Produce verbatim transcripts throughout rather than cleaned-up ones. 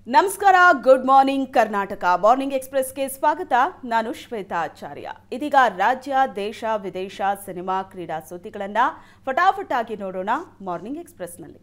ನಮಸ್ಕಾರ, good morning Karnataka. Morning ಎಕ್ಸ್‌ಪ್ರೆಸ್‌ಗೆ ಸ್ವಾಗತ. ನಾನು ಶ್ವೇತಾ ಆಚಾರ್ಯ. ಇದೀಗ ರಾಜ್ಯ, ದೇಶ, ವಿದೇಶ, ಸಿನಿಮಾ, ಕ್ರೀಡಾ ಸುದ್ದಿಗಳನ್ನು ಫಟಾಫಟ್ ಆಗಿ ನೋಡೋಣ ಮಾರ್ನಿಂಗ್ ಎಕ್ಸ್‌ಪ್ರೆಸ್‌ನಲ್ಲಿ.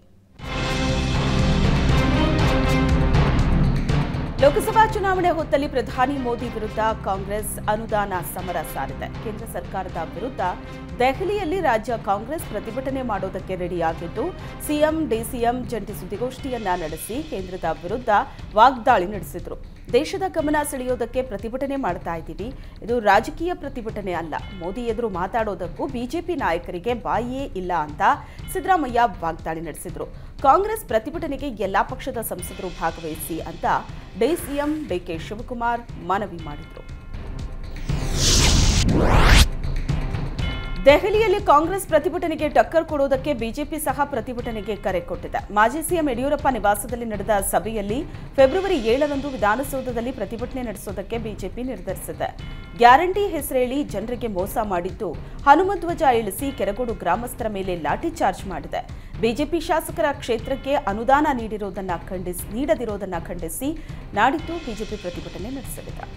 ಲೋಕಸಭಾ ಚುನಾವಣೆ ಹೊತ್ತಲ್ಲಿ ಪ್ರಧಾನಿ ಮೋದಿ ವಿರುದ್ಧ ಕಾಂಗ್ರೆಸ್ ಅನುದಾನ ಸಮರ ಸಾರಿದೆ. ಕೇಂದ್ರ ಸರ್ಕಾರದ ವಿರುದ್ಧ ದೆಹಲಿಯಲ್ಲಿ ರಾಜ್ಯ ಕಾಂಗ್ರೆಸ್ ಪ್ರತಿಭಟನೆ ಮಾಡೋದಕ್ಕೆ ರೆಡಿಯಾಗಿದ್ದು, ಸಿಎಂ ಡಿಸಿಎಂ ಜಂಟಿ ಸುದ್ದಿಗೋಷ್ಠಿಯನ್ನ ನಡೆಸಿ ಕೇಂದ್ರದ ವಿರುದ್ಧ ವಾಗ್ದಾಳಿ ನಡೆಸಿದ್ರು. ದೇಶದ ಗಮನ ಸೆಳೆಯೋದಕ್ಕೆ ಪ್ರತಿಭಟನೆ ಮಾಡ್ತಾ ಇದ್ದೀವಿ, ಇದು ರಾಜಕೀಯ ಪ್ರತಿಭಟನೆ ಅಲ್ಲ. ಮೋದಿ ಎದುರು ಮಾತಾಡೋದಕ್ಕೂ ಬಿಜೆಪಿ ನಾಯಕರಿಗೆ ಬಾಯಿಯೇ ಇಲ್ಲ ಅಂತ ಸಿದ್ದರಾಮಯ್ಯ ವಾಗ್ದಾಳಿ ನಡೆಸಿದ್ರು. ಕಾಂಗ್ರೆಸ್ ಪ್ರತಿಭಟನೆಗೆ ಎಲ್ಲಾ ಪಕ್ಷದ ಸಂಸದರು ಭಾಗವಹಿಸಿ ಅಂತ ಡಿಸಿಎಂ ಡಿಕೆ ಶಿವಕುಮಾರ್ ಮನವಿ ಮಾಡಿದ್ರು. ದೆಹಲಿಯಲ್ಲಿ ಕಾಂಗ್ರೆಸ್ ಪ್ರತಿಭಟನೆಗೆ ಟಕ್ಕರ್ ಕೊಡೋದಕ್ಕೆ ಬಿಜೆಪಿ ಸಹ ಪ್ರತಿಭಟನೆಗೆ ಕರೆ ಕೊಟ್ಟಿದೆ. ಮಾಜಿ ಸಿಎಂ ಯಡಿಯೂರಪ್ಪ ನಿವಾಸದಲ್ಲಿ ನಡೆದ ಸಭೆಯಲ್ಲಿ ಫೆಬ್ರವರಿ ಏಳರಂದು ವಿಧಾನಸೌಧದಲ್ಲಿ ಪ್ರತಿಭಟನೆ ನಡೆಸೋದಕ್ಕೆ ಬಿಜೆಪಿ ನಿರ್ಧರಿಸಿದೆ. ಗ್ಯಾರಂಟಿ ಹೆಸರೇಳಿ ಜನರಿಗೆ ಮೋಸ ಮಾಡಿದ್ದು, ಹನುಮಧ್ವಜ ಇಳಿಸಿ ಕೆರಗೋಡು ಗ್ರಾಮಸ್ಥರ ಮೇಲೆ ಲಾಠಿ ಚಾರ್ಜ್ ಮಾಡಿದೆ. ಬಿಜೆಪಿ ಶಾಸಕರ ಕ್ಷೇತ್ರಕ್ಕೆ ಅನುದಾನ ನೀಡಿರೋದನ್ನ ಖಂಡಿಸಿ ನೀಡದಿರೋದನ್ನ ಖಂಡಿಸಿ ನಾಡಿದ್ದು ಬಿಜೆಪಿ ಪ್ರತಿಭಟನೆ ನಡೆಸಲಿದೆ.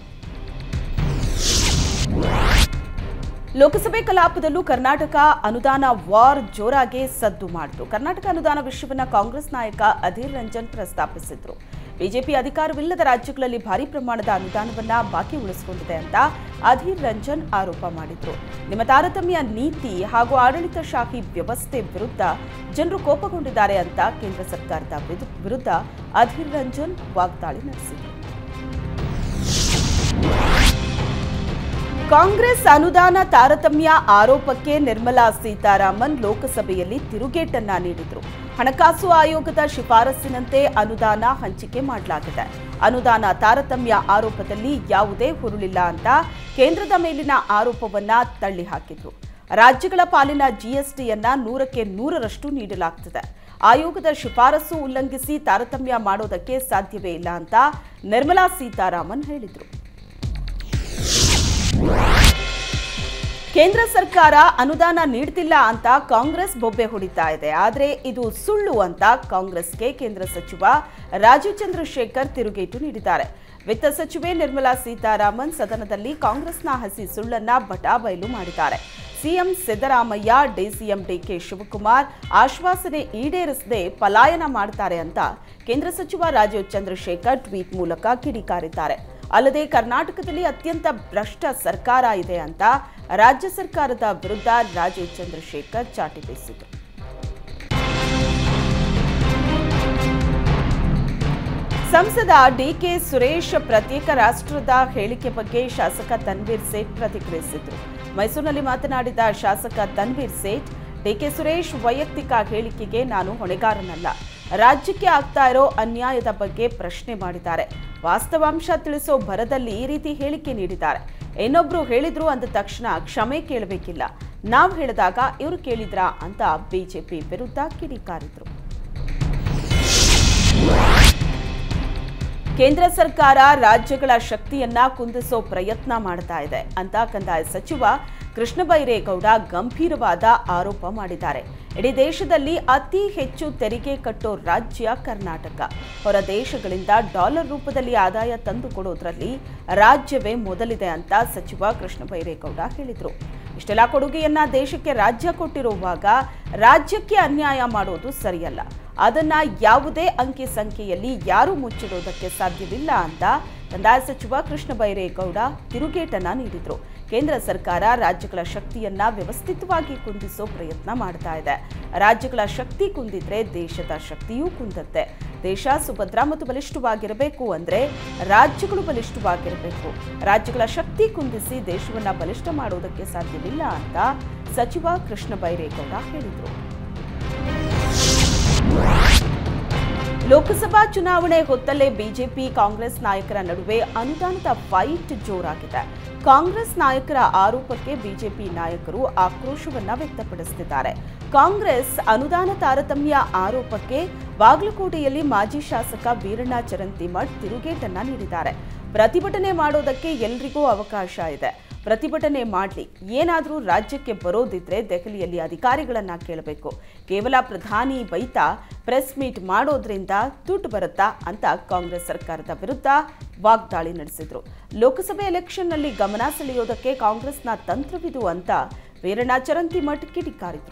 ಲೋಕಸಭೆ ಕಲಾಪದಲ್ಲೂ ಕರ್ನಾಟಕ ಅನುದಾನ ವಾರ್ ಜೋರಾಗಿ ಸದ್ದು ಮಾಡಿತು. ಕರ್ನಾಟಕ ಅನುದಾನ ವಿಷಯವನ್ನ ಕಾಂಗ್ರೆಸ್ ನಾಯಕ ಅಧೀರ್ ರಂಜನ್ ಪ್ರಸ್ತಾಪಿಸಿದ್ರು. ಬಿಜೆಪಿ ಅಧಿಕಾರವಿಲ್ಲದ ರಾಜ್ಯಗಳಲ್ಲಿ ಭಾರಿ ಪ್ರಮಾಣದ ಅನುದಾನವನ್ನ ಬಾಕಿ ಉಳಿಸಿಕೊಂಡಿದೆ ಅಂತ ಅಧೀರ್ ರಂಜನ್ ಆರೋಪ ಮಾಡಿದ್ರು. ನಿಮ್ಮ ತಾರತಮ್ಯ ನೀತಿ ಹಾಗೂ ಆಡಳಿತಶಾಹಿ ವ್ಯವಸ್ಥೆ ವಿರುದ್ಧ ಜನರು ಕೋಪಗೊಂಡಿದ್ದಾರೆ ಅಂತ ಕೇಂದ್ರ ಸರ್ಕಾರದ ವಿರುದ್ಧ ಅಧೀರ್ ರಂಜನ್ ವಾಗ್ದಾಳಿ ನಡೆಸಿದರು. ಕಾಂಗ್ರೆಸ್ ಅನುದಾನ ತಾರತಮ್ಯ ಆರೋಪಕ್ಕೆ ನಿರ್ಮಲಾ ಸೀತಾರಾಮನ್ ಲೋಕಸಭೆಯಲ್ಲಿ ತಿರುಗೇಟನ್ನ ನೀಡಿದ್ರು. ಹಣಕಾಸು ಆಯೋಗದ ಶಿಫಾರಸ್ಸಿನಂತೆ ಅನುದಾನ ಹಂಚಿಕೆ ಮಾಡಲಾಗಿದೆ. ಅನುದಾನ ತಾರತಮ್ಯ ಆರೋಪದಲ್ಲಿ ಯಾವುದೇ ಹುರುಳಿಲ್ಲ ಅಂತ ಕೇಂದ್ರದ ಮೇಲಿನ ಆರೋಪವನ್ನ ತಳ್ಳಿ ಹಾಕಿದ್ರು. ರಾಜ್ಯಗಳ ಪಾಲಿನ ಜಿಎಸ್ಟಿಯನ್ನ ನೂರಕ್ಕೆ ನೂರರಷ್ಟು ನೀಡಲಾಗ್ತದೆ. ಆಯೋಗದ ಶಿಫಾರಸು ಉಲ್ಲಂಘಿಸಿ ತಾರತಮ್ಯ ಮಾಡೋದಕ್ಕೆ ಸಾಧ್ಯವೇ ಇಲ್ಲ ಅಂತ ನಿರ್ಮಲಾ ಸೀತಾರಾಮನ್ ಹೇಳಿದ್ರು. ಕೇಂದ್ರ ಸರ್ಕಾರ ಅನುದಾನ ನೀಡ್ತಿಲ್ಲ ಅಂತ ಕಾಂಗ್ರೆಸ್ ಬೊಬ್ಬೆ ಹೊಡಿತಾ ಇದೆ. ಆದರೆ ಇದು ಸುಳ್ಳು ಅಂತ ಕಾಂಗ್ರೆಸ್ಗೆ ಕೇಂದ್ರ ಸಚಿವ ರಾಜೀವ್ ಚಂದ್ರಶೇಖರ್ ತಿರುಗೇಟು ನೀಡಿದ್ದಾರೆ. ವಿತ್ತ ಸಚಿವೆ ನಿರ್ಮಲಾ ಸೀತಾರಾಮನ್ ಸದನದಲ್ಲಿ ಕಾಂಗ್ರೆಸ್ನ ಹಸಿ ಸುಳ್ಳನ್ನ ಬಟಾಬಯಲು ಮಾಡಿದ್ದಾರೆ. CM Siddaramaiah, DCM DK Shivakumar ಆಶ್ವಾಸನೆ ಈಡೇರಿಸದೆ ಪಲಾಯನ ಮಾಡ್ತಾರೆ ಅಂತ ಕೇಂದ್ರ ಸಚಿವ ರಾಜೀವ್ ಚಂದ್ರಶೇಖರ್ ಟ್ವೀಟ್ ಮೂಲಕ ಕಿಡಿಕಾರಿದ್ದಾರೆ. ಅಲ್ಲದೆ ಕರ್ನಾಟಕದಲ್ಲಿ ಅತ್ಯಂತ ಭ್ರಷ್ಟ ಸರ್ಕಾರ ಇದೆ ಅಂತ ರಾಜ್ಯ ಸರ್ಕಾರದ ವಿರುದ್ಧ ರಾಜೀವ್ ಚಂದ್ರಶೇಖರ್ ಚಾಟಿ ಬೀಸಿದರು. ಸಂಸದ ಡಿಕೆ ಸುರೇಶ್ ಪ್ರತ್ಯೇಕ ರಾಷ್ಟ್ರದ ಹೇಳಿಕೆ ಬಗ್ಗೆ ಶಾಸಕ ತನ್ವೀರ್ ಸೇಠ್ ಪ್ರತಿಕ್ರಿಯಿಸಿದರು. ಮೈಸೂರಿನಲ್ಲಿ ಮಾತನಾಡಿದ ಶಾಸಕ ತನ್ವೀರ್ ಸೇಠ್, ಡಿಕೆ ಸುರೇಶ್ ವೈಯಕ್ತಿಕ ಹೇಳಿಕೆಗೆ ನಾನು ಹೊಣೆಗಾರನಲ್ಲ. ರಾಜ್ಯಕ್ಕೆ ಆಗ್ತಾ ಇರೋ ಅನ್ಯಾಯದ ಬಗ್ಗೆ ಪ್ರಶ್ನೆ ಮಾಡಿದ್ದಾರೆ. ವಾಸ್ತವಾಂಶ ತಿಳಿಸೋ ಭರದಲ್ಲಿ ಈ ರೀತಿ ಹೇಳಿಕೆ ನೀಡಿದ್ದಾರೆ. ಇನ್ನೊಬ್ರು ಹೇಳಿದ್ರು ಅಂದ ತಕ್ಷಣ ಕ್ಷಮೆ ಕೇಳಬೇಕಿಲ್ಲ. ನಾವು ಹೇಳಿದಾಗ ಇವರು ಕೇಳಿದ್ರಾ ಅಂತ ಬಿಜೆಪಿ ವಿರುದ್ಧ ಕಿಡಿಕಾರಿದ್ರು. ಕೇಂದ್ರ ಸರ್ಕಾರ ರಾಜ್ಯಗಳ ಶಕ್ತಿಯನ್ನ ಕುಂದಿಸೋ ಪ್ರಯತ್ನ ಮಾಡ್ತಾ ಇದೆ ಅಂತ ಕಂದಾಯ ಸಚಿವ ಕೃಷ್ಣ ಬೈರೇಗೌಡ ಗಂಭೀರವಾದ ಆರೋಪ ಮಾಡಿದ್ದಾರೆ. ಇಡೀ ದೇಶದಲ್ಲಿ ಅತಿ ಹೆಚ್ಚು ತೆರಿಗೆ ಕಟ್ಟೋ ರಾಜ್ಯ ಕರ್ನಾಟಕ. ಹೊರ ದೇಶಗಳಿಂದ ಡಾಲರ್ ರೂಪದಲ್ಲಿ ಆದಾಯ ತಂದುಕೊಡೋದ್ರಲ್ಲಿ ರಾಜ್ಯವೇ ಮೊದಲಿದೆ ಅಂತ ಸಚಿವ ಕೃಷ್ಣ ಬೈರೇಗೌಡ ಹೇಳಿದರು. ಇಷ್ಟೆಲ್ಲ ಕೊಡುಗೆಯನ್ನ ದೇಶಕ್ಕೆ ರಾಜ್ಯ ಕೊಟ್ಟಿರುವಾಗ ರಾಜ್ಯಕ್ಕೆ ಅನ್ಯಾಯ ಮಾಡೋದು ಸರಿಯಲ್ಲ. ಅದನ್ನ ಯಾವುದೇ ಅಂಕಿ ಸಂಖ್ಯೆಯಲ್ಲಿ ಯಾರೂ ಮುಚ್ಚಿಡೋದಕ್ಕೆ ಸಾಧ್ಯವಿಲ್ಲ ಅಂತ ಕಂದಾಯ ಸಚಿವ ಕೃಷ್ಣ ಬೈರೇಗೌಡ ತಿರುಗೇಟನ್ನ ನೀಡಿದ್ರು. ಕೇಂದ್ರ ಸರ್ಕಾರ ರಾಜ್ಯಗಳ ಶಕ್ತಿಯನ್ನ ವ್ಯವಸ್ಥಿತವಾಗಿ ಕುಂದಿಸೋ ಪ್ರಯತ್ನ ಮಾಡ್ತಾ ಇದೆ. ರಾಜ್ಯಗಳ ಶಕ್ತಿ ಕುಂದಿದ್ರೆ ದೇಶದ ಶಕ್ತಿಯೂ ಕುಂದತ್ತೆ. ದೇಶ ಸುಭದ್ರ ಮತ್ತು ಬಲಿಷ್ಠವಾಗಿರಬೇಕು ಅಂದ್ರೆ ರಾಜ್ಯಗಳು ಬಲಿಷ್ಠವಾಗಿರಬೇಕು. ರಾಜ್ಯಗಳ ಶಕ್ತಿ ಕುಂದಿಸಿ ದೇಶವನ್ನ ಬಲಿಷ್ಠ ಮಾಡೋದಕ್ಕೆ ಸಾಧ್ಯವಿಲ್ಲ ಅಂತ ಸಚಿವ ಕೃಷ್ಣ ಬೈರೇಗೌಡ ಹೇಳಿದರು. ಲೋಕಸಭಾ ಚುನಾವಣೆ ಹೊತ್ತಲ್ಲೇ ಬಿಜೆಪಿ ಕಾಂಗ್ರೆಸ್ ನಾಯಕರ ನಡುವೆ ಅನುದಾನದ ಫೈಟ್ ಜೋರಾಗಿದೆ. ಕಾಂಗ್ರೆಸ್ ನಾಯಕರ ಆರೋಪಕ್ಕೆ ಬಿಜೆಪಿ ನಾಯಕರು ಆಕ್ರೋಶವನ್ನ ವ್ಯಕ್ತಪಡಿಸುತ್ತಿದ್ದಾರೆ. ಕಾಂಗ್ರೆಸ್ ಅನುದಾನ ತಾರತಮ್ಯ ಆರೋಪಕ್ಕೆ ಬಾಗಲಕೋಟೆಯಲ್ಲಿ ಮಾಜಿ ಶಾಸಕ ವೀರಣ್ಣ ಚರಂತಿಮಠ್ ತಿರುಗೇಟನ್ನ ನೀಡಿದ್ದಾರೆ. ಪ್ರತಿಭಟನೆ ಮಾಡೋದಕ್ಕೆ ಎಲ್ರಿಗೂ ಅವಕಾಶ ಇದೆ. ಪ್ರತಿಭಟನೆ ಮಾಡಲಿ, ಏನಾದರೂ ರಾಜ್ಯಕ್ಕೆ ಬರೋದಿದ್ರೆ ದೆಹಲಿಯಲ್ಲಿ ಅಧಿಕಾರಿಗಳನ್ನ ಕೇಳಬೇಕು. ಕೇವಲ ಪ್ರಧಾನಿ ಬೈತಾ ಪ್ರೆಸ್ ಮೀಟ್ ಮಾಡೋದ್ರಿಂದ ದುಡ್ಡು ಬರುತ್ತಾ ಅಂತ ಕಾಂಗ್ರೆಸ್ ಸರ್ಕಾರದ ವಿರುದ್ಧ ವಾಗ್ದಾಳಿ ನಡೆಸಿದ್ರು. ಲೋಕಸಭೆ ಎಲೆಕ್ಷನ್ನಲ್ಲಿ ಗಮನ ಸೆಳೆಯೋದಕ್ಕೆ ಕಾಂಗ್ರೆಸ್ನ ತಂತ್ರವಿದು ಅಂತ ವೀರಣ್ಣ ಚರಂತಿಮಠ್ ಕಿಡಿಕಾರಿದ್ರು.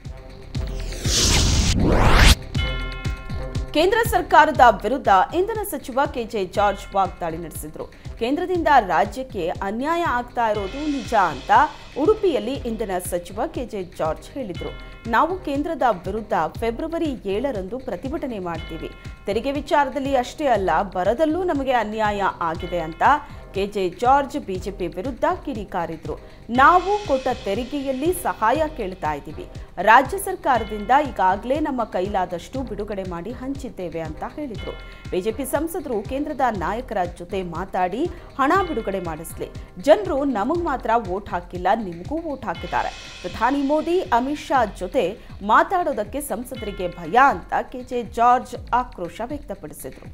ಕೇಂದ್ರ ಸರ್ಕಾರದ ವಿರುದ್ಧ ಇಂಧನ ಸಚಿವ ಕೆಜೆ ಜಾರ್ಜ್ ವಾಗ್ದಾಳಿ ನಡೆಸಿದ್ರು. ಕೇಂದ್ರದಿಂದ ರಾಜ್ಯಕ್ಕೆ ಅನ್ಯಾಯ ಆಗ್ತಾ ಇರೋದು ನಿಜ ಅಂತ ಉಡುಪಿಯಲ್ಲಿ ಇಂಧನ ಸಚಿವ ಕೆಜೆ ಜಾರ್ಜ್ ಹೇಳಿದ್ರು. ನಾವು ಕೇಂದ್ರದ ವಿರುದ್ಧ ಫೆಬ್ರವರಿ ಏಳರಂದು ಪ್ರತಿಭಟನೆ ಮಾಡ್ತೀವಿ. ತೆರಿಗೆ ವಿಚಾರದಲ್ಲಿ ಅಷ್ಟೇ ಅಲ್ಲ, ಬರದಲ್ಲೂ ನಮಗೆ ಅನ್ಯಾಯ ಆಗಿದೆ ಅಂತ ಕೆಜೆ ಜಾರ್ಜ್ ಬಿಜೆಪಿ ವಿರುದ್ಧ ಕಿಡಿಕಾರಿದ್ರು. ನಾವು ಕೊಟ್ಟ ತೆರಿಗೆಯಲ್ಲಿ ಸಹಾಯ ಕೇಳ್ತಾ ಇದ್ದೀವಿ. ರಾಜ್ಯ ಸರ್ಕಾರದಿಂದ ಈಗಾಗಲೇ ನಮ್ಮ ಕೈಲಾದಷ್ಟು ಬಿಡುಗಡೆ ಮಾಡಿ ಹಂಚಿದ್ದೇವೆ ಅಂತ ಹೇಳಿದ್ರು. ಬಿಜೆಪಿ ಸಂಸದರು ಕೇಂದ್ರದ ನಾಯಕರ ಜೊತೆ ಮಾತಾಡಿ ಹಣ ಬಿಡುಗಡೆ ಮಾಡಿಸ್ಲಿ. ಜನರು ನಮಗ್ ಮಾತ್ರ ವೋಟ್ ಹಾಕಿಲ್ಲ, ನಿಮಗೂ ವೋಟ್ ಹಾಕಿದ್ದಾರೆ. ಪ್ರಧಾನಿ ಮೋದಿ ಅಮಿತ್ ಶಾ ಜೊತೆ ಮಾತಾಡೋದಕ್ಕೆ ಸಂಸದರಿಗೆ ಭಯ ಅಂತ ಕೆಜೆ ಜಾರ್ಜ್ ಆಕ್ರೋಶ ವ್ಯಕ್ತಪಡಿಸಿದ್ರು.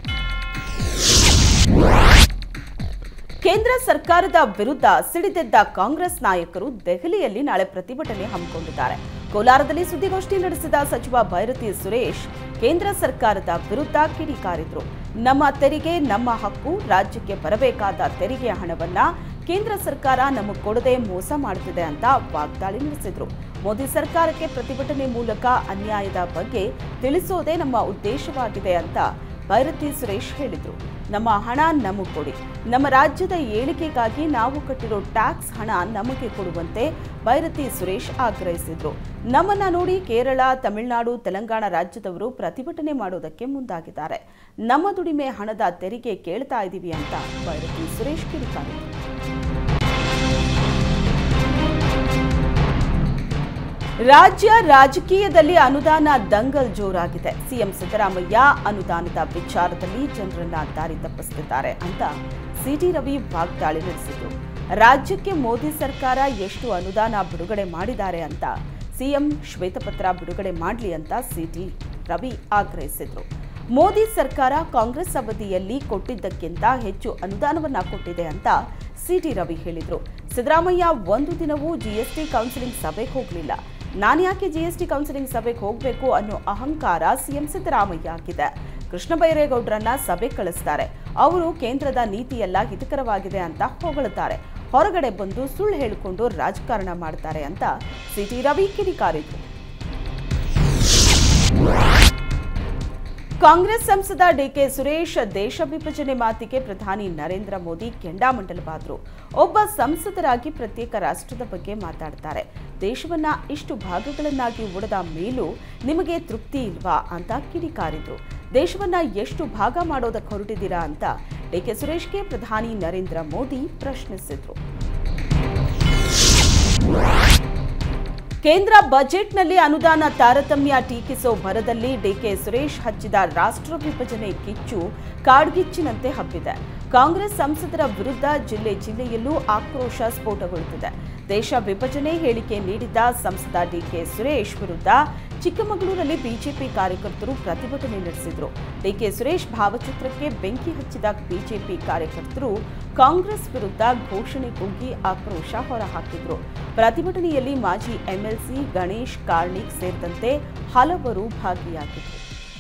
ಕೇಂದ್ರ ಸರ್ಕಾರದ ವಿರುದ್ಧ ಸಿಡಿದೆದ್ದ ಕಾಂಗ್ರೆಸ್ ನಾಯಕರು ದೆಹಲಿಯಲ್ಲಿ ನಾಳೆ ಪ್ರತಿಭಟನೆ ಹಮ್ಮಿಕೊಂಡಿದ್ದಾರೆ. ಕೋಲಾರದಲ್ಲಿ ಸುದ್ದಿಗೋಷ್ಠಿ ನಡೆಸಿದ ಸಚಿವ ಬೈರತಿ ಸುರೇಶ್ ಕೇಂದ್ರ ಸರ್ಕಾರದ ವಿರುದ್ಧ ಕಿಡಿಕಾರಿದ್ರು. ನಮ್ಮ ತೆರಿಗೆ ನಮ್ಮ ಹಕ್ಕು, ರಾಜ್ಯಕ್ಕೆ ಬರಬೇಕಾದ ತೆರಿಗೆಯ ಹಣವನ್ನ ಕೇಂದ್ರ ಸರ್ಕಾರ ನಮಗೆ ಕೊಡದೆ ಮೋಸ ಮಾಡುತ್ತಿದೆ ಅಂತ ವಾಗ್ದಾಳಿ ನಡೆಸಿದ್ರು. ಮೋದಿ ಸರ್ಕಾರಕ್ಕೆ ಪ್ರತಿಭಟನೆ ಮೂಲಕ ಅನ್ಯಾಯದ ಬಗ್ಗೆ ತಿಳಿಸೋದೇ ನಮ್ಮ ಉದ್ದೇಶವಾಗಿದೆ ಅಂತ ಬೈರತಿ ಸುರೇಶ್ ಹೇಳಿದ್ರು. ನಮ್ಮ ಹಣ ನಮಗೆ ಕೊಡಿ, ನಮ್ಮ ರಾಜ್ಯದ ಏಳಿಗೆಗಾಗಿ ನಾವು ಕಟ್ಟಿರೋ ಟ್ಯಾಕ್ಸ್ ಹಣ ನಮಗೆ ಕೊಡುವಂತೆ ಬೈರತಿ ಸುರೇಶ್ ಆಗ್ರಹಿಸಿದ್ರು. ನಮ್ಮನ್ನ ನೋಡಿ ಕೇರಳ, ತಮಿಳುನಾಡು, ತೆಲಂಗಾಣ ರಾಜ್ಯದವರು ಪ್ರತಿಭಟನೆ ಮಾಡೋದಕ್ಕೆ ಮುಂದಾಗಿದ್ದಾರೆ. ನಮ್ಮ ದುಡಿಮೆ ಹಣದ ತೆರಿಗೆ ಕೇಳ್ತಾ ಇದ್ದೀವಿ ಅಂತ ಬೈರತಿ ಸುರೇಶ್ ಕಿಡಿಕಾರಿದ್ರು. ರಾಜ್ಯ ರಾಜಕೀಯದಲ್ಲಿ ಅನುದಾನ ದಂಗಲ್ ಜೋರಾಗಿದೆ. ಸಿಎಂ ಸಿದ್ದರಾಮಯ್ಯ ಅನುದಾನದ ವಿಚಾರದಲ್ಲಿ ಜನರನ್ನ ದಾರಿ ತಪ್ಪಿಸುತ್ತಿದ್ದಾರೆ ಅಂತ ಸಿಟಿ ರವಿ ವಾಗ್ದಾಳಿ ನಡೆಸಿದ್ರು. ರಾಜ್ಯಕ್ಕೆ ಮೋದಿ ಸರ್ಕಾರ ಎಷ್ಟು ಅನುದಾನ ಬಿಡುಗಡೆ ಮಾಡಿದ್ದಾರೆ ಅಂತ ಸಿಎಂ ಶ್ವೇತಪತ್ರ ಬಿಡುಗಡೆ ಮಾಡಲಿ ಅಂತ ಸಿಟಿ ರವಿ ಆಗ್ರಹಿಸಿದ್ರು. ಮೋದಿ ಸರ್ಕಾರ ಕಾಂಗ್ರೆಸ್ ಅವಧಿಯಲ್ಲಿ ಕೊಟ್ಟಿದ್ದಕ್ಕಿಂತ ಹೆಚ್ಚು ಅನುದಾನವನ್ನ ಕೊಟ್ಟಿದೆ ಅಂತ ಸಿಟಿ ರವಿ ಹೇಳಿದ್ರು. ಸಿದ್ದರಾಮಯ್ಯ ಒಂದು ದಿನವೂ ಜಿಎಸ್ಟಿ ಕೌನ್ಸಿಲಿಂಗ್ ಸಭೆಗೆ ಹೋಗಲಿಲ್ಲ. ನಾನ್ಯಾಕೆ ಜಿಎಸ್ಟಿ ಕೌನ್ಸಿಲಿಂಗ್ ಸಭೆಗೆ ಹೋಗಬೇಕು ಅನ್ನೋ ಅಹಂಕಾರ ಸಿಎಂ ಸಿದ್ದರಾಮಯ್ಯ ಆಗಿದೆ. ಕೃಷ್ಣ ಬೈರೇಗೌಡರನ್ನ ಸಭೆ ಕಳಿಸ್ತಾರೆ. ಅವರು ಕೇಂದ್ರದ ನೀತಿಯೆಲ್ಲ ಹಿತಕರವಾಗಿದೆ ಅಂತ ಹೊಗಳುತ್ತಾರೆ. ಹೊರಗಡೆ ಬಂದು ಸುಳ್ಳು ಹೇಳಿಕೊಂಡು ರಾಜಕಾರಣ ಮಾಡ್ತಾರೆ ಅಂತ ಸಿಟಿ ರವಿ ಕಿಡಿಕಾರಿದ್ರು. ಕಾಂಗ್ರೆಸ್ ಸಂಸದ ಡಿಕೆ ಸುರೇಶ್ ದೇಶ ವಿಭಜನೆ ಮಾತಿಗೆ ಪ್ರಧಾನಿ ನರೇಂದ್ರ ಮೋದಿ ಕೆಂಡಾಮಂಡಲವಾದರು. ಒಬ್ಬ ಸಂಸದರಾಗಿ ಪ್ರತ್ಯೇಕ ರಾಷ್ಟ್ರದ ಬಗ್ಗೆ ಮಾತಾಡ್ತಾರೆ. ದೇಶವನ್ನ ಇಷ್ಟು ಭಾಗಗಳನ್ನಾಗಿ ಒಡೆದ ಮೇಲೂ ನಿಮಗೆ ತೃಪ್ತಿ ಇಲ್ವಾ ಅಂತ ಕಿಡಿಕಾರಿದ್ರು. ದೇಶವನ್ನ ಎಷ್ಟು ಭಾಗ ಮಾಡೋದಕ್ಕೆ ಹೊರಟಿದ್ದೀರಾ ಅಂತ ಡಿಕೆ ಸುರೇಶ್ಗೆ ಪ್ರಧಾನಿ ನರೇಂದ್ರ ಮೋದಿ ಪ್ರಶ್ನಿಸಿದ್ರು. ಕೇಂದ್ರ ಬಜೆಟ್ನಲ್ಲಿ ಅನುದಾನ ತಾರತಮ್ಯ ಟೀಕಿಸೋ ಭರದಲ್ಲಿ ಡಿಕೆ ಸುರೇಶ್ ಹಚ್ಚಿದ ರಾಷ್ಟ್ರ ವಿಭಜನೆ ಕಿಚ್ಚು ಕಾಡ್ಗಿಚ್ಚಿನಂತೆ ಹಬ್ಬಿದೆ. ಕಾಂಗ್ರೆಸ್ ಸಂಸದರ ವಿರುದ್ಧ ಜಿಲ್ಲೆ ಜಿಲ್ಲೆಯಲ್ಲೂ ಆಕ್ರೋಶ ಸ್ಫೋಟಗೊಳ್ಳುತ್ತಿದೆ. ದೇಶ ವಿಭಜನೆ ಹೇಳಿಕೆ ನೀಡಿದ್ದ ಸಂಸದ ಡಿಕೆ ಸುರೇಶ್ ವಿರುದ್ಧ ಚಿಕ್ಕಮಗಳೂರಲ್ಲಿ ಬಿಜೆಪಿ ಕಾರ್ಯಕರ್ತರು ಪ್ರತಿಭಟನೆ ನಡೆಸಿದರು. ಡಿಕೆ ಸುರೇಶ್ ಭಾವಚಿತ್ರಕ್ಕೆ ಬೆಂಕಿ ಹಚ್ಚಿದ ಬಿಜೆಪಿ ಕಾರ್ಯಕರ್ತರು ಕಾಂಗ್ರೆಸ್ ವಿರುದ್ಧ ಘೋಷಣೆ ಕೂಗಿ ಆಕ್ರೋಶ ಹೊರಹಾಕಿದ್ರು. ಪ್ರತಿಭಟನೆಯಲ್ಲಿ ಮಾಜಿ ಎಂಎಲ್ಸಿ ಗಣೇಶ್ ಕಾರ್ಣಿಕ್ ಸೇರಿದಂತೆ ಹಲವರು ಭಾಗಿಯಾಗಿದ್ದರು.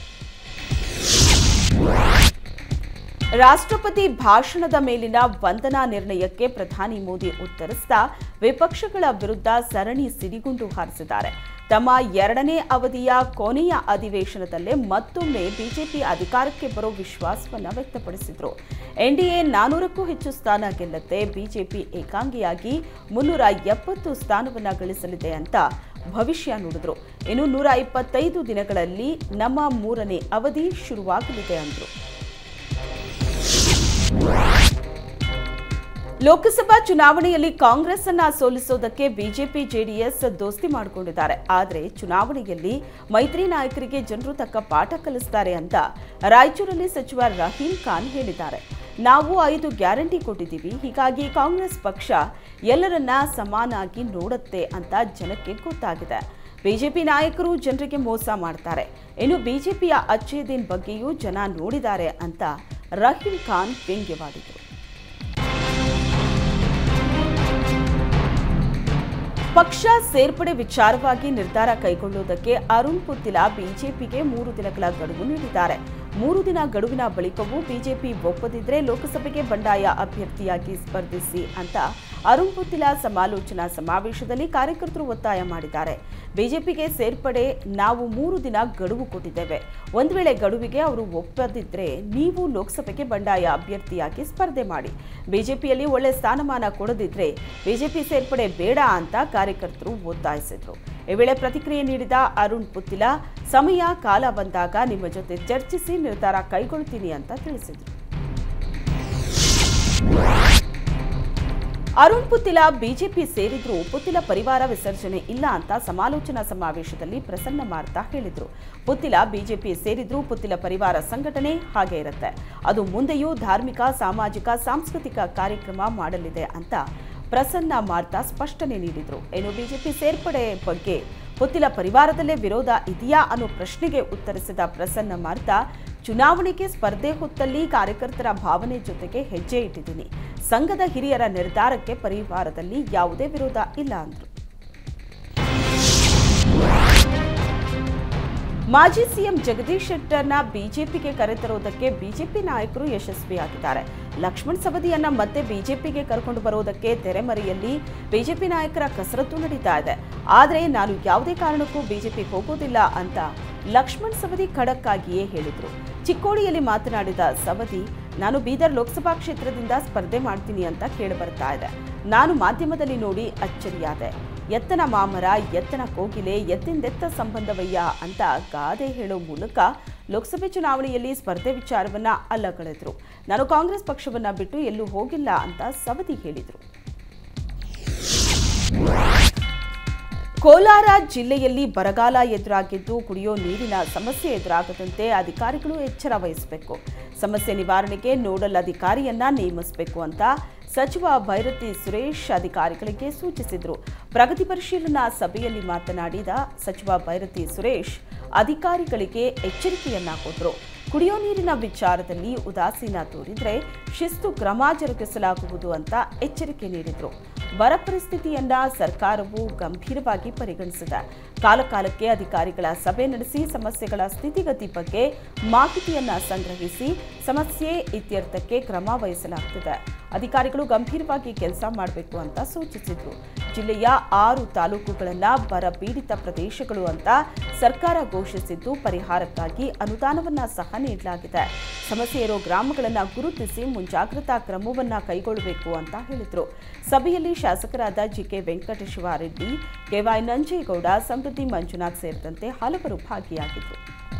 ರಾಷ್ಟ್ರಪತಿ ಭಾಷಣದ ಮೇಲಿನ ವಂದನಾ ನಿರ್ಣಯಕ್ಕೆ ಪ್ರಧಾನಿ ಮೋದಿ ಉತ್ತರಿಸಿದ ವಿಪಕ್ಷಗಳ ವಿರುದ್ಧ ಸರಣಿ ಸಿಡಿಗುಂಡು ಹಾರಿಸಿದ್ದಾರೆ. ತಮ್ಮ ಎರಡನೇ ಅವಧಿಯ ಕೊನೆಯ ಅಧಿವೇಶನದಲ್ಲೇ ಮತ್ತೊಮ್ಮೆ ಬಿಜೆಪಿ ಅಧಿಕಾರಕ್ಕೆ ಬರೋ ವಿಶ್ವಾಸವನ್ನು ವ್ಯಕ್ತಪಡಿಸಿದರು. ಎನ್ಡಿಎ ನಾನೂರಕ್ಕೂ ಹೆಚ್ಚು ಸ್ಥಾನ ಗೆಲ್ಲುತ್ತೆ, ಬಿಜೆಪಿ ಏಕಾಂಗಿಯಾಗಿ ಮುನ್ನೂರ ಎಪ್ಪತ್ತು ಸ್ಥಾನವನ್ನು ಗಳಿಸಲಿದೆ ಅಂತ ಭವಿಷ್ಯ ನುಡಿದ್ರು. ಇನ್ನು ನೂರ ಇಪ್ಪತ್ತೈದು ದಿನಗಳಲ್ಲಿ ನಮ್ಮ ಮೂರನೇ ಅವಧಿ ಶುರುವಾಗಲಿದೆ ಅಂದರು. ಲೋಕಸಭಾ ಚುನಾವಣೆಯಲ್ಲಿ ಕಾಂಗ್ರೆಸ್ ಅನ್ನ ಸೋಲಿಸೋದಕ್ಕೆ ಬಿಜೆಪಿ ಜೆಡಿಎಸ್ ದೋಸ್ತಿ ಮಾಡಿಕೊಂಡಿದ್ದಾರೆ. ಆದರೆ ಚುನಾವಣೆಯಲ್ಲಿ ಮೈತ್ರಿ ನಾಯಕರಿಗೆ ಜನರು ತಕ್ಕ ಪಾಠ ಕಲಿಸ್ತಾರೆ ಅಂತ ರಾಯಚೂರಲ್ಲಿ ಸಚಿವ ರಹೀಂ ಖಾನ್ ಹೇಳಿದ್ದಾರೆ. ನಾವು ಐದು ಗ್ಯಾರಂಟಿ ಕೊಟ್ಟಿದ್ದೀವಿ, ಹೀಗಾಗಿ ಕಾಂಗ್ರೆಸ್ ಪಕ್ಷ ಎಲ್ಲರನ್ನ ಸಮಾನಾಗಿ ನೋಡುತ್ತೆ ಅಂತ ಜನಕ್ಕೆ ಗೊತ್ತಾಗಿದೆ. ಬಿಜೆಪಿ ನಾಯಕರು ಜನರಿಗೆ ಮೋಸ ಮಾಡ್ತಾರೆ. ಇನ್ನು ಬಿಜೆಪಿಯ ಅಚ್ಚೇದಿನ್ ಬಗ್ಗೆಯೂ ಜನ ನೋಡಿದ್ದಾರೆ ಅಂತ ರಹೀಂ ಖಾನ್ ವ್ಯಂಗ್ಯವಾಡಿದರು. ಪಕ್ಷ ಸೇರ್ಪಡೆ ವಿಚಾರವಾಗಿ ನಿರ್ಧಾರ ಕೈಗೊಳ್ಳುವುದಕ್ಕೆ ಅರುಣ್ ಪುತ್ತಿಲ ಬಿಜೆಪಿಗೆ ಮೂರು ದಿನಗಳ ಗಡುವು ನೀಡಿದ್ದಾರೆ. ಮೂರು ದಿನ ಗಡುವಿನ ಬಳಿಕವೂ ಬಿಜೆಪಿ ಒಪ್ಪದಿದ್ರೆ ಲೋಕಸಭೆಗೆ ಬಂಡಾಯ ಅಭ್ಯರ್ಥಿಯಾಗಿ ಸ್ಪರ್ಧಿಸಿ ಅಂತ ಅರುಣ್ ಪುತ್ತಿಲ ಸಮಾಲೋಚನಾ ಸಮಾವೇಶದಲ್ಲಿ ಕಾರ್ಯಕರ್ತರು ಒತ್ತಾಯ ಮಾಡಿದ್ದಾರೆ. ಬಿಜೆಪಿಗೆ ಸೇರ್ಪಡೆ ನಾವು ಮೂರು ದಿನ ಗಡುವು ಕೊಟ್ಟಿದ್ದೇವೆ. ಒಂದು ವೇಳೆ ಗಡುವಿಗೆ ಅವರು ಒಪ್ಪದಿದ್ರೆ ನೀವು ಲೋಕಸಭೆಗೆ ಬಂಡಾಯ ಅಭ್ಯರ್ಥಿಯಾಗಿ ಸ್ಪರ್ಧೆ ಮಾಡಿ. ಬಿಜೆಪಿಯಲ್ಲಿ ಒಳ್ಳೆ ಸ್ಥಾನಮಾನ ಕೊಡದಿದ್ರೆ ಬಿಜೆಪಿ ಸೇರ್ಪಡೆ ಬೇಡ ಅಂತ ಕಾರ್ಯಕರ್ತರು ಒತ್ತಾಯಿಸಿದರು. ಈ ವೇಳೆ ಪ್ರತಿಕ್ರಿಯೆ ನೀಡಿದ ಅರುಣ್ ಪುತ್ತಿಲ ಸಮಯ ಕಾಲ ಬಂದಾಗ ನಿಮ್ಮ ಜೊತೆ ಚರ್ಚಿಸಿ ನಿರ್ಧಾರ ಕೈಗೊಳ್ತೀನಿ ಅಂತ ತಿಳಿಸಿದರು. ಅರುಣ್ ಪುತ್ತಿಲ ಬಿಜೆಪಿ ಸೇರಿದ್ರು ಪುತ್ತಿಲ ಪರಿವಾರ ವಿಸರ್ಜನೆ ಇಲ್ಲ ಅಂತ ಸಮಾಲೋಚನಾ ಸಮಾವೇಶದಲ್ಲಿ ಪ್ರಸನ್ನ ಮಾರ್ತಾ ಹೇಳಿದ್ರು. ಪುತ್ತಿಲ ಬಿಜೆಪಿ ಸೇರಿದ್ರು ಪುತ್ತಿಲ ಪರಿವಾರ ಸಂಘಟನೆ ಹಾಗೆ ಇರುತ್ತೆ. ಅದು ಮುಂದೆಯೂ ಧಾರ್ಮಿಕ, ಸಾಮಾಜಿಕ, ಸಾಂಸ್ಕೃತಿಕ ಕಾರ್ಯಕ್ರಮ ಮಾಡಲಿದೆ ಅಂತ ಪ್ರಸನ್ನ ಮಾರ್ತಾ ಸ್ಪಷ್ಟನೆ ನೀಡಿದ್ರು. ಏನು ಬಿಜೆಪಿ ಸೇರ್ಪಡೆ ಬಗ್ಗೆ ಪುತ್ತಿಲ ಪರಿವಾರದಲ್ಲೇ ವಿರೋಧ ಇದೆಯಾ ಅನ್ನೋ ಪ್ರಶ್ನೆಗೆ ಉತ್ತರಿಸಿದ ಪ್ರಸನ್ನ ಮಾರ್ತಾ, ಚುನಾವಣೆಗೆ ಸ್ಪರ್ಧೆ ಹೊತ್ತಲ್ಲಿ ಕಾರ್ಯಕರ್ತರ ಭಾವನೆ ಜೊತೆಗೆ ಹೆಜ್ಜೆ ಇಟ್ಟಿದ್ದೀನಿ. ಸಂಘದ ಹಿರಿಯರ ನಿರ್ಧಾರಕ್ಕೆ ಪರಿವಾರದಲ್ಲಿ ಯಾವುದೇ ವಿರೋಧ ಇಲ್ಲ ಅಂದ್ರು. ಮಾಜಿ ಸಿಎಂ ಜಗದೀಶ್ ಶೆಟ್ಟರ್ನ ಬಿಜೆಪಿಗೆ ಕರೆತರುವುದಕ್ಕೆ ಬಿಜೆಪಿ ನಾಯಕರು ಯಶಸ್ವಿಯಾಗಿದ್ದಾರೆ. ಲಕ್ಷ್ಮಣ್ ಸವದಿಯನ್ನ ಮತ್ತೆ ಬಿಜೆಪಿಗೆ ಕರ್ಕೊಂಡು ಬರುವುದಕ್ಕೆ ತೆರೆಮರೆಯಲ್ಲಿ ಬಿಜೆಪಿ ನಾಯಕರ ಕಸರತ್ತು ನಡೀತಾ ಇದೆ. ಆದರೆ ನಾನು ಯಾವುದೇ ಕಾರಣಕ್ಕೂ ಬಿಜೆಪಿಗೆ ಹೋಗೋದಿಲ್ಲ ಅಂತ ಲಕ್ಷ್ಮಣ್ ಸವದಿ ಖಡಕ್ ಆಗಿಯೇ ಹೇಳಿದ್ರು. ಚಿಕ್ಕೋಡಿಯಲ್ಲಿ ಮಾತನಾಡಿದ ಸವದಿ, ನಾನು ಬೀದರ್ ಲೋಕಸಭಾ ಕ್ಷೇತ್ರದಿಂದ ಸ್ಪರ್ಧೆ ಮಾಡ್ತೀನಿ ಅಂತ ಕೇಳಿ ಬರ್ತಾ ಇದೆ. ನಾನು ಮಾಧ್ಯಮದಲ್ಲಿ ನೋಡಿ ಅಚ್ಚರಿಯಾದೆ. ಎತ್ತನ ಮಾಮರ, ಎತ್ತನ ಕೋಗಿಲೆ, ಎತ್ತಿಂದೆತ್ತ ಸಂಬಂಧವಯ್ಯ ಅಂತ ಗಾದೆ ಹೇಳೋ ಮೂಲಕ ಲೋಕಸಭೆ ಚುನಾವಣೆಯಲ್ಲಿ ಸ್ಪರ್ಧೆ ವಿಚಾರವನ್ನ ಅಲ್ಲಗಳೆದ್ರು. ನಾನು ಕಾಂಗ್ರೆಸ್ ಪಕ್ಷವನ್ನ ಬಿಟ್ಟು ಎಲ್ಲೂ ಹೋಗಿಲ್ಲ ಅಂತ ಸವದಿ ಹೇಳಿದರು. ಕೋಲಾರ ಜಿಲ್ಲೆಯಲ್ಲಿ ಬರಗಾಲ ಎದುರಾಗಿದ್ದು ಕುಡಿಯೋ ನೀರಿನ ಸಮಸ್ಯೆ ಎದುರಾಗದಂತೆ ಅಧಿಕಾರಿಗಳು ಎಚ್ಚರ ವಹಿಸಬೇಕು. ಸಮಸ್ಯೆ ನಿವಾರಣೆಗೆ ನೋಡಲ್ ಅಧಿಕಾರಿಯನ್ನ ನೇಮಿಸಬೇಕು ಅಂತ ಸಚಿವ ಭೈರತಿ ಸುರೇಶ್ ಅಧಿಕಾರಿಗಳಿಗೆ ಸೂಚಿಸಿದರು. ಪ್ರಗತಿ ಪರಿಶೀಲನಾ ಸಭೆಯಲ್ಲಿ ಮಾತನಾಡಿದ ಸಚಿವ ಭೈರತಿ ಸುರೇಶ್ ಅಧಿಕಾರಿಗಳಿಗೆ ಎಚ್ಚರಿಕೆಯನ್ನ ಕೊಟ್ಟರು. ಕುಡಿಯೋ ನೀರಿನ ವಿಚಾರದಲ್ಲಿ ಉದಾಸೀನ ತೋರಿದ್ರೆ ಶಿಸ್ತು ಕ್ರಮ ಜರುಗಿಸಲಾಗುವುದು ಅಂತ ಎಚ್ಚರಿಕೆ ನೀಡಿದರು. ಬರ ಪರಿಸ್ಥಿತಿಯನ್ನ ಸರ್ಕಾರವು ಗಂಭೀರವಾಗಿ ಪರಿಗಣಿಸಿದೆ. ಕಾಲಕಾಲಕ್ಕೆ ಅಧಿಕಾರಿಗಳ ಸಭೆ ನಡೆಸಿ ಸಮಸ್ಯೆಗಳ ಸ್ಥಿತಿಗತಿ ಬಗ್ಗೆ ಮಾಹಿತಿಯನ್ನ ಸಂಗ್ರಹಿಸಿ ಸಮಸ್ಯೆ ಇತ್ಯರ್ಥಕ್ಕೆ ಕ್ರಮ ವಹಿಸಲಾಗುತ್ತಿದೆ. ಅಧಿಕಾರಿಗಳು ಗಂಭೀರವಾಗಿ ಕೆಲಸ ಮಾಡಬೇಕು ಅಂತ ಸೂಚಿಸಿದರು. ಜಿಲ್ಲೆಯ ಆರು ತಾಲೂಕುಗಳನ್ನು ಬರ ಪೀಡಿತ ಪ್ರದೇಶಗಳು ಅಂತ ಸರ್ಕಾರ ಘೋಷಿಸಿದ್ದು ಪರಿಹಾರಕ್ಕಾಗಿ ಅನುದಾನವನ್ನ ಸಹ ನೀಡಲಾಗಿದೆ. ಸಮಸ್ಯೆ ಇರೋ ಗ್ರಾಮಗಳನ್ನು ಗುರುತಿಸಿ ಮುಂಜಾಗ್ರತಾ ಕ್ರಮವನ್ನ ಕೈಗೊಳ್ಳಬೇಕು ಅಂತ ಹೇಳಿದರು. ಸಭೆಯಲ್ಲಿ ಶಾಸಕರಾದ ಜಿಕೆ ವೆಂಕಟೇಶ್ವರ ರೆಡ್ಡಿ, ಕೆವೈ ನಂಜೇಗೌಡ, ಸಮೃದ್ಧಿ ಮಂಜುನಾಥ್ ಸೇರಿದಂತೆ ಹಲವರು ಭಾಗಿಯಾಗಿದ್ದರು.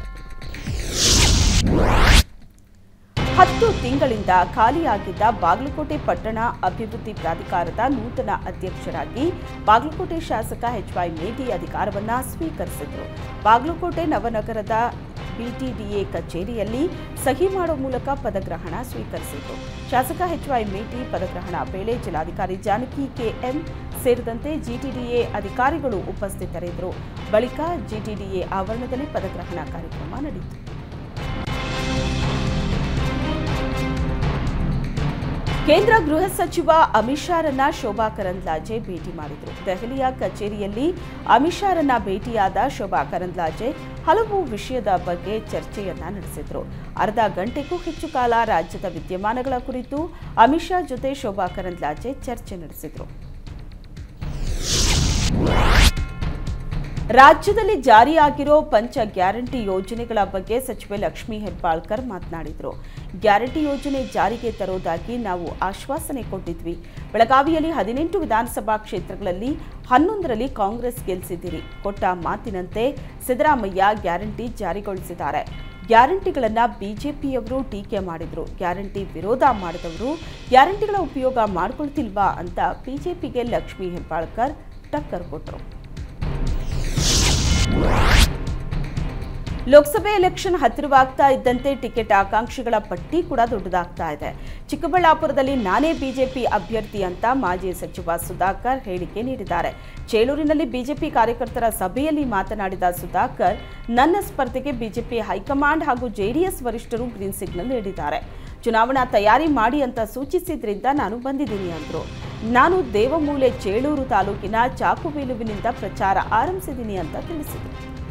ಹತ್ತು ತಿಂಗಳಿಂದ ಖಾಲಿಯಾಗಿದ್ದ ಬಾಗಲಕೋಟೆ ಪಟ್ಟಣ ಅಭಿವೃದ್ಧಿ ಪ್ರಾಧಿಕಾರದ ನೂತನ ಅಧ್ಯಕ್ಷರಾಗಿ ಬಾಗಲಕೋಟೆ ಶಾಸಕ ಎಚ್ ವೈ ಮೇಟಿ ಅಧಿಕಾರವನ್ನ ಸ್ವೀಕರಿಸಿದರು. ಬಾಗಲಕೋಟೆ ನವನಗರದ ಬಿಟಿಡಿಎ ಕಚೇರಿಯಲ್ಲಿ ಸಹಿ ಮಾಡುವ ಮೂಲಕ ಪದಗ್ರಹಣ ಸ್ವೀಕರಿಸಿದರು. ಶಾಸಕ ಎಚ್ ವೈ ಮೇಟಿ ಪದಗ್ರಹಣ ವೇಳೆ ಜಿಲ್ಲಾಧಿಕಾರಿ ಜಾನಕಿ ಕೆಎಂ ಸೇರಿದಂತೆ ಜಿಟಿಡಿಎ ಅಧಿಕಾರಿಗಳು ಉಪಸ್ಥಿತರಿದ್ದರು. ಬಳಿಕ ಜಿಟಿಡಿಎ ಆವರಣದಲ್ಲಿ ಪದಗ್ರಹಣ ಕಾರ್ಯಕ್ರಮ ನಡೆಯಿತು. ಕೇಂದ್ರ ಗೃಹ ಸಚಿವ ಅಮಿತ್ ಶಾರನ್ನ ಶೋಭಾ ಕರಂದ್ಲಾಜೆ ಭೇಟಿ ಮಾಡಿದರು. ದೆಹಲಿಯ ಕಚೇರಿಯಲ್ಲಿ ಅಮಿತ್ ಶಾರನ್ನ ಭೇಟಿಯಾದ ಶೋಭಾ ಕರಂದ್ಲಾಜೆ ಹಲವು ವಿಷಯದ ಬಗ್ಗೆ ಚರ್ಚೆಯನ್ನ ನಡೆಸಿದರು. ಅರ್ಧ ಗಂಟೆಗೂ ಹೆಚ್ಚು ಕಾಲ ರಾಜ್ಯದ ವಿದ್ಯಮಾನಗಳ ಕುರಿತು ಅಮಿತ್ ಶಾ ಜೊತೆ ಶೋಭಾ ಕರಂದ್ಲಾಜೆ ಚರ್ಚೆ ನಡೆಸಿದರು. ರಾಜ್ಯದಲ್ಲಿ ಜಾರಿಯಾಗಿರೋ ಪಂಚ ಗ್ಯಾರಂಟಿ ಯೋಜನೆಗಳ ಬಗ್ಗೆ ಸಚಿವೆ ಲಕ್ಷ್ಮೀ ಹೆಬ್ಬಾಳ್ಕರ್ ಮಾತನಾಡಿದರು. ಗ್ಯಾರಂಟಿ ಯೋಜನೆ ಜಾರಿಗೆ ತರೋದಾಗಿ ನಾವು ಆಶ್ವಾಸನೆ ಕೊಟ್ಟಿದ್ವಿ. ಬೆಳಗಾವಿಯಲ್ಲಿ ಹದಿನೆಂಟು ವಿಧಾನಸಭಾ ಕ್ಷೇತ್ರಗಳಲ್ಲಿ ಹನ್ನೊಂದರಲ್ಲಿ ಕಾಂಗ್ರೆಸ್ ಗೆಲ್ಲಿಸಿದ್ದೀರಿ. ಕೊಟ್ಟ ಮಾತಿನಂತೆ ಸಿದ್ದರಾಮಯ್ಯ ಗ್ಯಾರಂಟಿ ಜಾರಿಗೊಳಿಸಿದ್ದಾರೆ. ಗ್ಯಾರಂಟಿಗಳನ್ನು ಬಿಜೆಪಿಯವರು ಟೀಕೆ ಮಾಡಿದ್ರು. ಗ್ಯಾರಂಟಿ ವಿರೋಧ ಮಾಡಿದವರು ಗ್ಯಾರಂಟಿಗಳ ಉಪಯೋಗ ಮಾಡಿಕೊಳ್ತಿಲ್ವಾ ಅಂತ ಬಿಜೆಪಿಗೆ ಲಕ್ಷ್ಮೀ ಹೆಬ್ಬಾಳ್ಕರ್ ಟಕ್ಕರ್ ಕೊಟ್ಟರು. ಲೋಕಸಭೆ ಎಲೆಕ್ಷನ್ ಹತ್ತಿರವಾಗ್ತಾ ಇದ್ದಂತೆ ಟಿಕೆಟ್ ಆಕಾಂಕ್ಷಿಗಳ ಪಟ್ಟಿ ಕೂಡ ದೊಡ್ಡದಾಗ್ತಾ ಇದೆ. ಚಿಕ್ಕಬಳ್ಳಾಪುರದಲ್ಲಿ ನಾನೇ ಬಿಜೆಪಿ ಅಭ್ಯರ್ಥಿ ಅಂತ ಮಾಜಿ ಸಚಿವ ಸುಧಾಕರ್ ಹೇಳಿಕೆ ನೀಡಿದ್ದಾರೆ. ಚೇಳೂರಿನಲ್ಲಿ ಬಿಜೆಪಿ ಕಾರ್ಯಕರ್ತರ ಸಭೆಯಲ್ಲಿ ಮಾತನಾಡಿದ ಸುಧಾಕರ್, ನನ್ನ ಸ್ಪರ್ಧೆಗೆ ಬಿಜೆಪಿ ಹೈಕಮಾಂಡ್ ಹಾಗೂ ಜೆಡಿಎಸ್ ವರಿಷ್ಠರು ಗ್ರೀನ್ ಸಿಗ್ನಲ್ ನೀಡಿದ್ದಾರೆ. ಚುನಾವಣಾ ತಯಾರಿ ಮಾಡಿ ಅಂತ ಸೂಚಿಸಿದ್ರಿಂದ ನಾನು ಬಂದಿದ್ದೀನಿ ಅಂದರು. ನಾನು ದೇವಮೂಲೆ ಚೇಳೂರು ತಾಲೂಕಿನ ಚಾಕುಬೇಲುವಿನಿಂದ ಪ್ರಚಾರ ಆರಂಭಿಸಿದ್ದೀನಿ ಅಂತ ತಿಳಿಸಿದರು.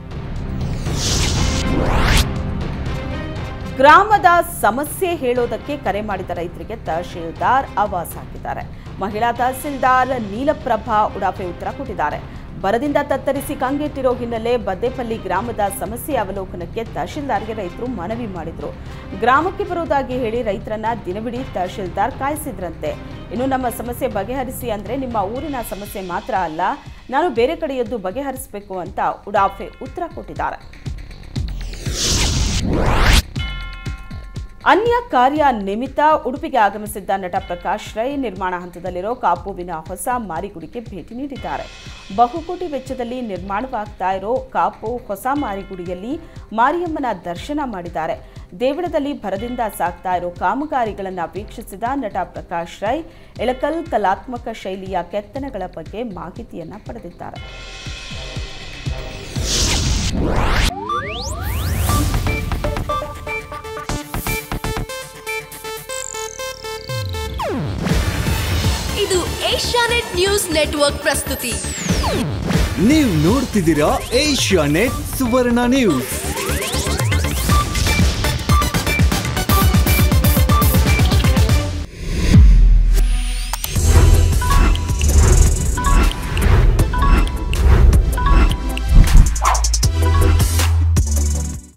ಗ್ರಾಮದ ಸಮಸ್ಯೆ ಹೇಳೋದಕ್ಕೆ ಕರೆ ಮಾಡಿದ ರೈತರಿಗೆ ತಹಶೀಲ್ದಾರ್ ಆವಾಸ್ ಹಾಕಿದ್ದಾರೆ. ಮಹಿಳಾ ತಹಸೀಲ್ದಾರ್ ನೀಲಪ್ರಭಾ ಉಡಾಫೆ ಉತ್ತರ ಕೊಟ್ಟಿದ್ದಾರೆ. ಬರದಿಂದ ತತ್ತರಿಸಿ ಕಂಗೆಟ್ಟಿರೋ ಹಿನ್ನೆಲೆ ಬದ್ದೇಪಲ್ಲಿ ಗ್ರಾಮದ ಸಮಸ್ಯೆ ಅವಲೋಕನಕ್ಕೆ ತಹಶೀಲ್ದಾರ್ಗೆ ರೈತರು ಮನವಿ ಮಾಡಿದ್ರು. ಗ್ರಾಮಕ್ಕೆ ಬರೋದಾಗಿ ಹೇಳಿ ರೈತರನ್ನ ದಿನವಿಡೀ ತಹಶೀಲ್ದಾರ್ ಕಾಯಿಸಿದ್ರಂತೆ. ಇನ್ನು ನಮ್ಮ ಸಮಸ್ಯೆ ಬಗೆಹರಿಸಿ ಅಂದ್ರೆ ನಿಮ್ಮ ಊರಿನ ಸಮಸ್ಯೆ ಮಾತ್ರ ಅಲ್ಲ, ನಾನು ಬೇರೆ ಕಡೆಯದ್ದು ಬಗೆಹರಿಸಬೇಕು ಅಂತ ಉಡಾಫೆ ಉತ್ತರ ಕೊಟ್ಟಿದ್ದಾರೆ. ಅನ್ಯ ಕಾರ್ಯ ನಿಮಿತ್ತ ಉಡುಪಿಗೆ ಆಗಮಿಸಿದ್ದ ನಟ ಪ್ರಕಾಶ್ ರೈ ನಿರ್ಮಾಣ ಹಂತದಲ್ಲಿರೋ ಕಾಪುವಿನ ಹೊಸ ಮಾರಿಗುಡಿಗೆ ಭೇಟಿ ನೀಡಿದ್ದಾರೆ. ಬಹುಕೋಟಿ ವೆಚ್ಚದಲ್ಲಿ ನಿರ್ಮಾಣವಾಗ್ತಾ ಇರೋ ಕಾಪು ಹೊಸ ಮಾರಿಗುಡಿಯಲ್ಲಿ ಮಾರಿಯಮ್ಮನ ದರ್ಶನ ಮಾಡಿದ್ದಾರೆ. ದೇವಳದಲ್ಲಿ ಭರದಿಂದ ಸಾಗ್ತಾ ಇರೋ ಕಾಮಗಾರಿಗಳನ್ನು ವೀಕ್ಷಿಸಿದ ನಟ ಪ್ರಕಾಶ್ ರೈ ಎಳಕಲ್ ಕಲಾತ್ಮಕ ಶೈಲಿಯ ಕೆತ್ತನೆಗಳ ಬಗ್ಗೆ ಮಾಹಿತಿಯನ್ನ ಪಡೆದಿದ್ದಾರೆ. ಇದು ಏಷ್ಯಾನೆಟ್ ನ್ಯೂಸ್ ನೆಟ್ವರ್ಕ್ ಪ್ರಸ್ತುತಿ. ನೀವು ನೋಡ್ತಿದ್ದೀರಾ ಏಷ್ಯಾನೆಟ್ ಸುವರ್ಣ ನ್ಯೂಸ್.